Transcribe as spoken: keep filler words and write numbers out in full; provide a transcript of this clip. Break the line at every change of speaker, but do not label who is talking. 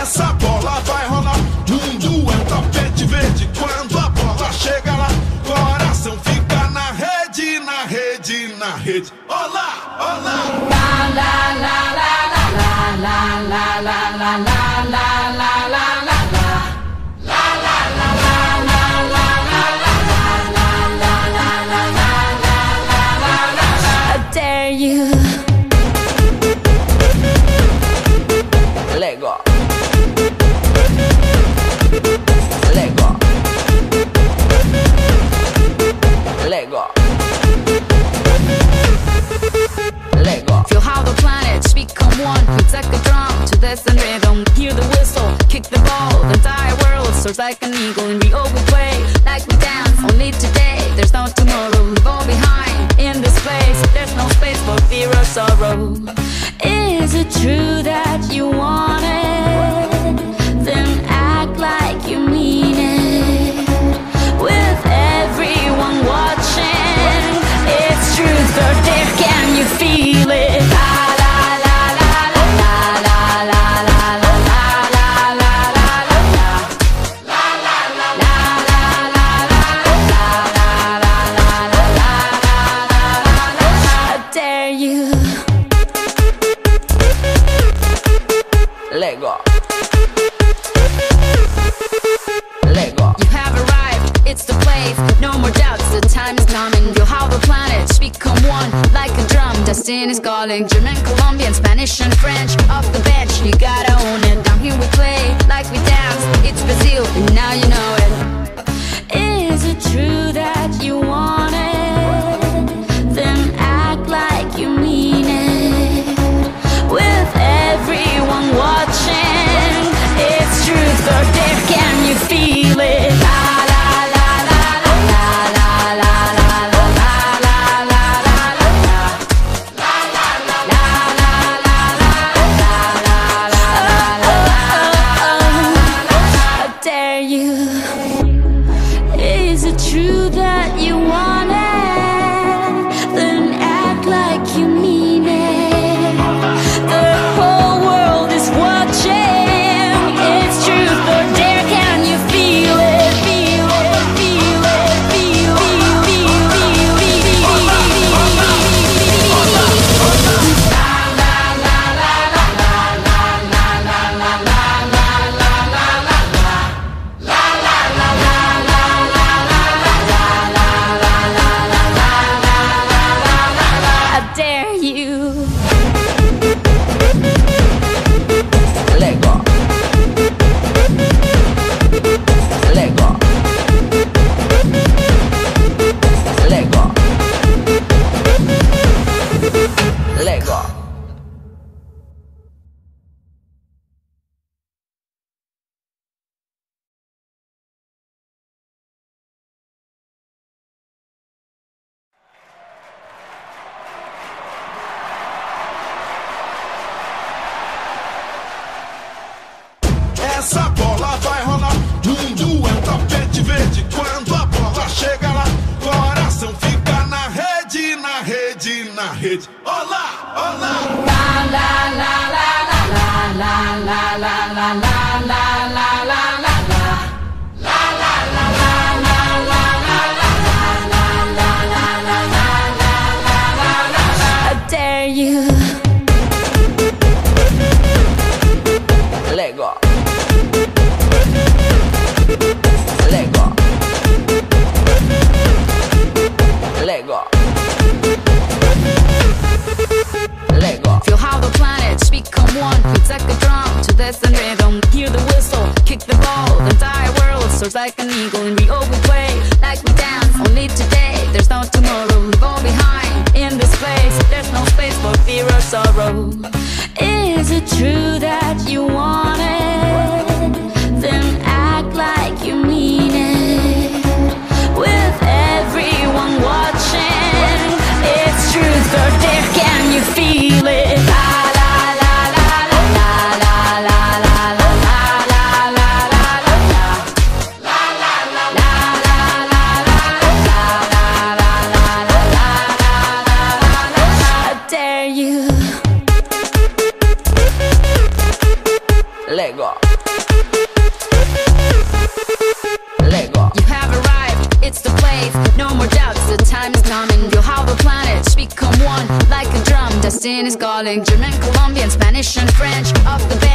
Essa bola vai rolar, mundo é um tapete verde. Quando a bola chega lá, coração fica na rede, na rede, na rede. Olá, olá.
La la la la la la la la la la la la la. You
Lego Lego Lego Lego.
Feel how the planets become one. It's like a drum to this and rhythm. Hear the whistle, kick the ball. The entire world soars like an eagle. And we all we play like we dance. Only today, there's no tomorrow. Leave all behind in this place. There's no space for fear or sorrow. Is it true that you want it? Then act like you mean it. With everyone watching, it's truth or dare. Can you feel it? La la la la la la la la la la la la. I dare you.
Lego Lego.
You have arrived, it's the place. No more doubts, the time is coming. Feel how the planets become one. Like a drum, destiny's calling. German, Colombian, Spanish and French. Off the bench, you gotta own it. Down here we play, like we dance. It's Brazil, and now you know it. Is it true that you want it? Then act like you mean it. With everyone watching, it's truth or dare. Can you feel it? La la la la la la la la la la la la. I dare you. Is it true that you want it? Then act like you mean it. The whole world is watching. It's truth or dare. Can you feel it? Feel it, feel it, feel it, feel it, I dare you.
Lego Lego Lego Lego.
Essa bola vai rolar, mundo é um tapete verde. Quando a bola chega lá, coração fica na rede, na rede, na rede. Olá, olá.
La la la la la la la la la la la la la la. I dare you.
Lego Lego Lego Lego.
Feel how the planets become one. It's like a drum to this and rhythm. Hear the whistle, kick the ball. The entire world soars like an eagle. And we all we play like we dance. Only today, there's no tomorrow. Leave all behind in this place. There's no space for fear or sorrow. Is it true that you want it? Then act like you mean it. With everyone watching, it's truth or dare. Can you feel it? La la la la la la la la la la la I dare you. calling German, Colombian, Spanish and French. Off the